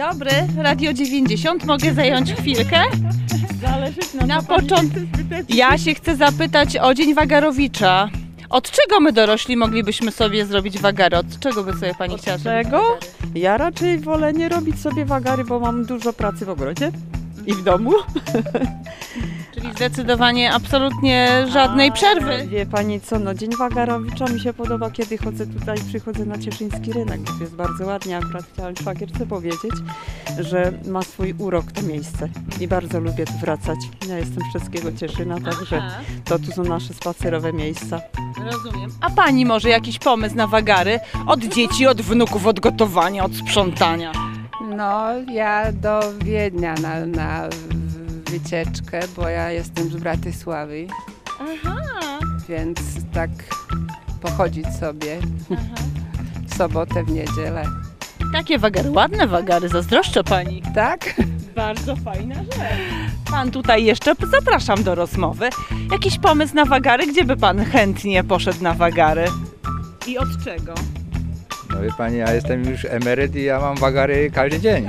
dobry, Radio 90, mogę zająć chwilkę? Zależy Na początek ja się chcę zapytać o Dzień Wagarowicza. Od czego my dorośli moglibyśmy sobie zrobić wagary? Od czego by sobie pani chciała zrobić czego? wagary? Ja raczej wolę nie robić sobie wagary, bo mam dużo pracy w ogrodzie i w domu. Czyli zdecydowanie absolutnie żadnej przerwy. Wie pani co, no Dzień Wagarowicza mi się podoba, kiedy przychodzę na Cieszyński Rynek, bo to jest bardzo ładnie. Akurat chciałam szwagierce powiedzieć, że ma swój urok to miejsce i bardzo lubię tu wracać. Ja jestem z Czeskiego Cieszyna, także Aha. to tu są nasze spacerowe miejsca. Rozumiem. A pani może jakiś pomysł na wagary? Od dzieci, od wnuków, od gotowania, od sprzątania. No, ja do Wiednia na wycieczkę, bo ja jestem z Bratysławy, Aha. więc tak pochodzić sobie w sobotę, w niedzielę. Takie wagary, ładne wagary, zazdroszczę pani. Tak? Bardzo fajna rzecz. Pan tutaj jeszcze, zapraszam do rozmowy. Jakiś pomysł na wagary? Gdzie by pan chętnie poszedł na wagary? I od czego? No wie pani, ja jestem już emeryt i ja mam wagary każdy dzień.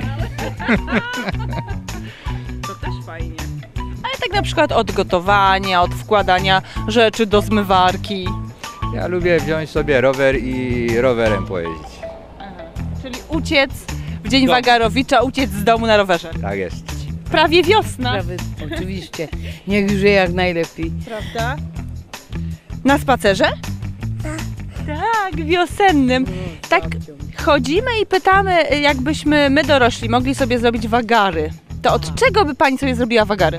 To też fajnie. Ale tak na przykład od gotowania, od wkładania rzeczy do zmywarki. Ja lubię wziąć sobie rower i rowerem pojeździć. Czyli uciec w Dzień No. Wagarowicza, uciec z domu na rowerze. Tak jest. Prawie wiosna, Sprawy, oczywiście. Niech żyje jak najlepiej. prawda? Na spacerze? Tak, wiosennym. Tak chodzimy i pytamy, jakbyśmy my dorośli mogli sobie zrobić wagary. To od czego by pani sobie zrobiła wagary?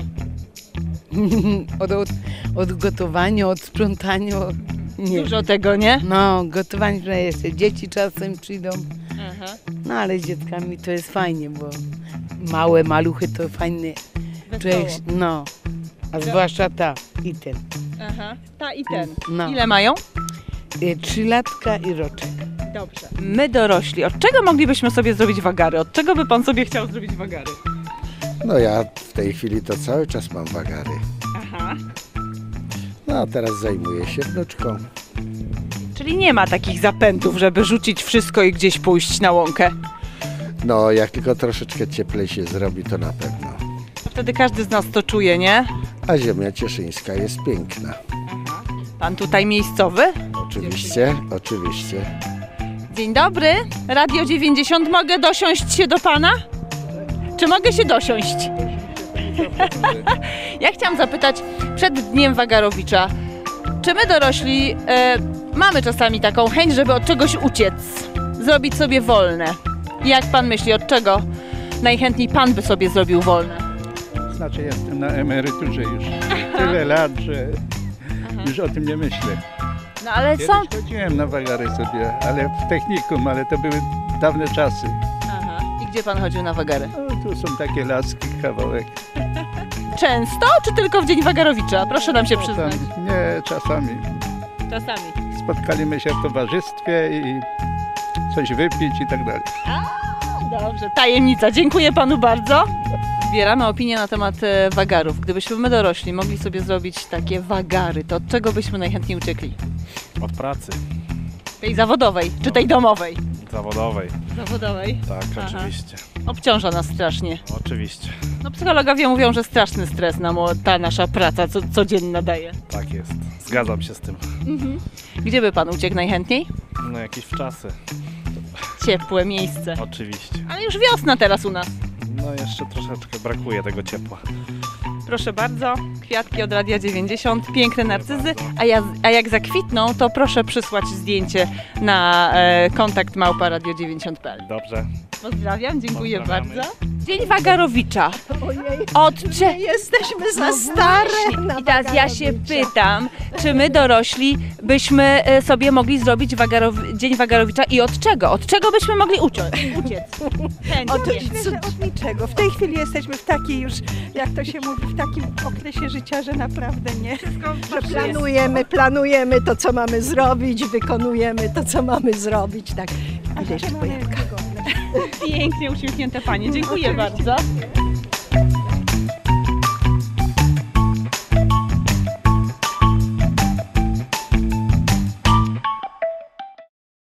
Od gotowania, od sprzątania. Nie. Dużo tego, nie? No, gotowanie, że jeszcze dzieci czasem przyjdą. No ale z dzieckami to jest fajnie, bo małe maluchy to fajne. Człowiek, no, a zwłaszcza ta i ten. Aha. Ta i ten. No. Ile mają? 3-latka i roczek. Dobrze. My dorośli, od czego moglibyśmy sobie zrobić wagary? Od czego by pan sobie chciał zrobić wagary? No ja w tej chwili to cały czas mam wagary. Aha. No a teraz zajmuję się wnuczką. Czyli nie ma takich zapędów, żeby rzucić wszystko i gdzieś pójść na łąkę. No jak tylko troszeczkę cieplej się zrobi, to na pewno. Wtedy każdy z nas to czuje, nie? A ziemia cieszyńska jest piękna. Pan tutaj miejscowy? Oczywiście, oczywiście. Dzień dobry, Radio 90, mogę dosiąść się do pana? Czy mogę się dosiąść? Ja chciałam zapytać przed Dniem Wagarowicza, czy my dorośli mamy czasami taką chęć, żeby od czegoś uciec, zrobić sobie wolne? Jak pan myśli, od czego najchętniej pan by sobie zrobił wolne? Znaczy jestem na emeryturze już tyle lat, że już o tym nie myślę. No ale Kiedyś są... chodziłem na wagary sobie, ale w technikum, ale to były dawne czasy. Aha. I gdzie pan chodził na wagary? No, tu są takie laski, kawałek. Często, czy tylko w Dzień Wagarowicza? Proszę nam się przyznać. Nie, czasami. Czasami. Spotkaliśmy się w towarzystwie i coś wypić i tak dalej. Dobrze, tajemnica. Dziękuję panu bardzo. Zbieramy opinię na temat wagarów. Gdybyśmy my dorośli mogli sobie zrobić takie wagary, to od czego byśmy najchętniej uciekli? Od pracy Tej zawodowej, czy tej domowej? zawodowej, Zawodowej. tak, Aha. oczywiście. Obciąża nas strasznie. Oczywiście, No psychologowie mówią, że straszny stres nam ta nasza praca codzienna daje. tak jest. Zgadzam się z tym. Gdzie by pan uciekł najchętniej? No jakieś wczasy, Ciepłe miejsce. oczywiście. Ale już wiosna teraz u nas. No jeszcze troszeczkę brakuje tego ciepła. Proszę bardzo, kwiatki od Radia 90, piękne narcyzy, a jak zakwitną, to proszę przysłać zdjęcie na kontakt @radio90.pl. Dobrze. Pozdrawiam, dziękuję Pozdrawiamy. bardzo. Dzień Wagarowicza. Jesteśmy za stare na I teraz ja się Wagarowicza. pytam, czy my dorośli byśmy sobie mogli zrobić Dzień Wagarowicza i od czego? Od czego byśmy mogli uciec? Myślę, że od niczego. W tej chwili jesteśmy w takiej już, jak to się mówi, w takim okresie życia, że naprawdę nie. Że planujemy to, co mamy zrobić, wykonujemy to, co mamy zrobić. Tak. A jeszcze pojemka. Pięknie uśmiechnięte panie, dziękuję bardzo.